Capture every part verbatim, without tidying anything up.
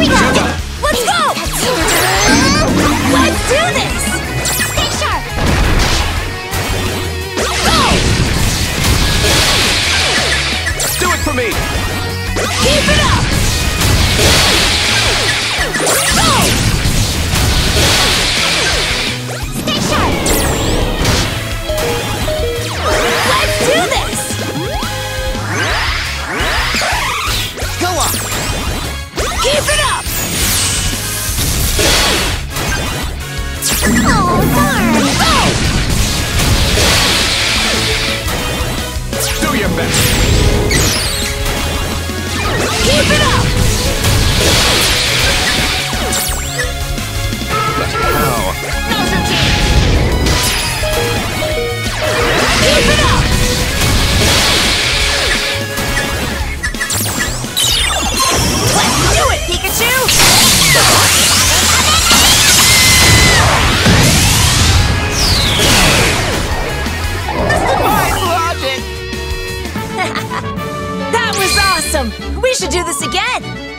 we go! Sugar. Let's go! Let's do this! Stay sharp! Go! Do it for me! Keep it up! Go! Stay sharp! Let's do this! Go on! Keep it up! Oh, darn! Go! Do your best! Keep it up! Now! Now's your chance! Keep it up! Let's do it, Pikachu! Fine logic! That was awesome! We should do this again!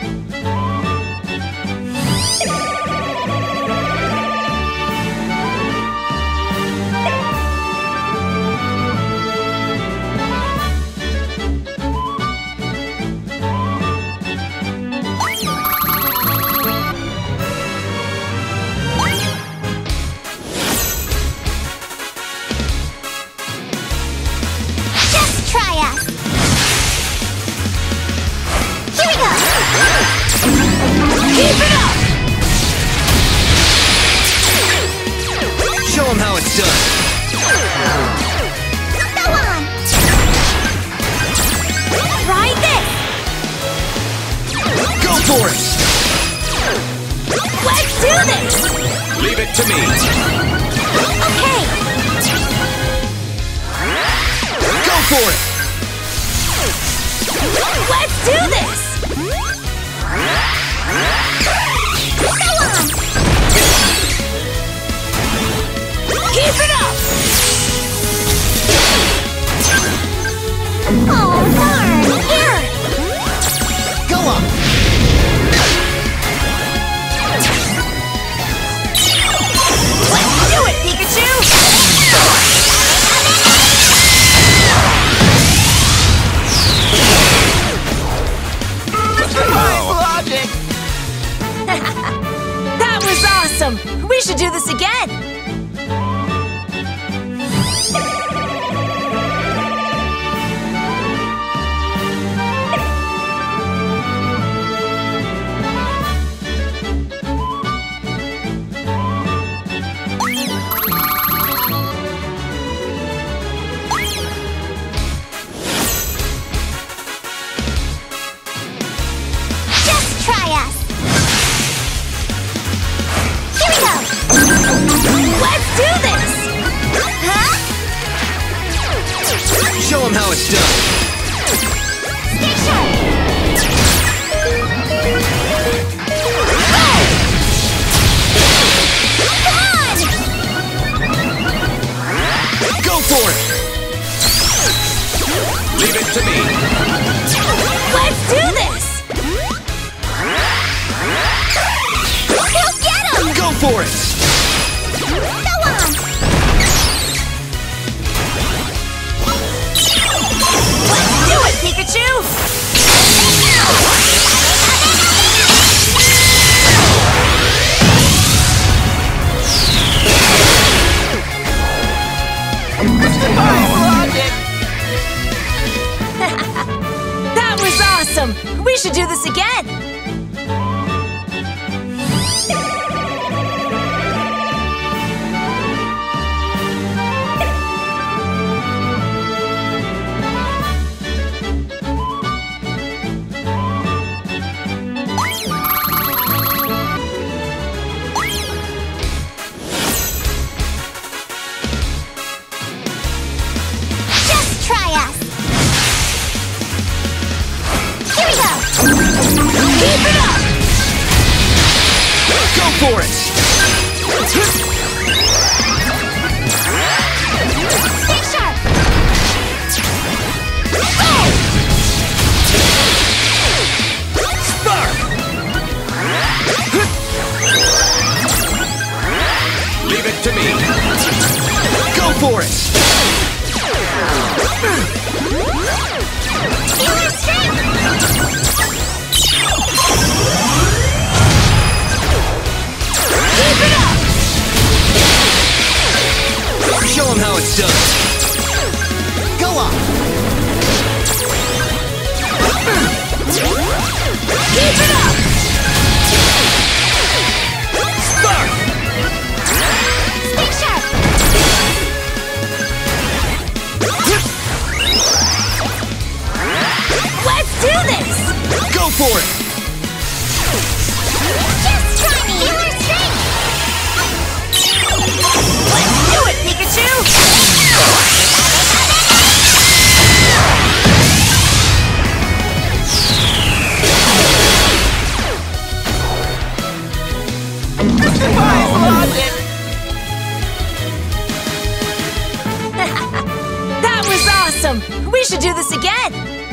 Just try us! Here we go! Keep it up! Show them how it's done! Go on! Try this! Go for it! Let's do this! Leave it to me! Okay! Go for it! Let's do this! Go on! Keep it up! Oh, darn! Here! Go on! Let's do it, Pikachu! Fine logic! That was awesome! We should do this again! Just try us! Here we go! Let's do this! Huh? Show them how it's done! Stay sharp! Go! Come on! Go for it! Leave it to me! Let's do this! He'll get him! Go for it! Go on! Let's do it, Pikachu! Fine logic! That was awesome! We should do this again! Just try us! Here we go! Keep it up! Go for it! Stay sharp! Go! Spark! Go for it! Feel our strength! Keep it up! Show him how it's done. Go on! Keep it up! Spark! Stick sharp! Let's do this! Go for it! Just try me! Feel our strength! Let's do it, Pikachu! Defies logic! That was awesome! We should do this again!